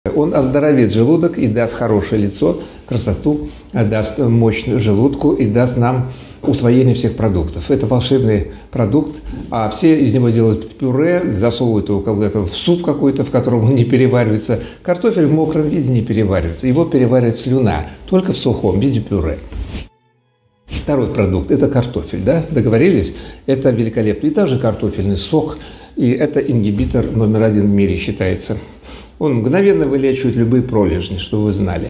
Он оздоровит желудок и даст хорошее лицо, красоту, даст мощь желудку и даст нам усвоение всех продуктов. Это волшебный продукт, а все из него делают пюре, засовывают его когда-то в суп какой-то, в котором он не переваривается. Картофель в мокром виде не переваривается, его переваривает слюна, только в сухом виде пюре. Второй продукт – это картофель, да, договорились? Это великолепный, и также картофельный сок, и это ингибитор номер 1 в мире считается. Он мгновенно вылечивает любые пролежни, что вы знали.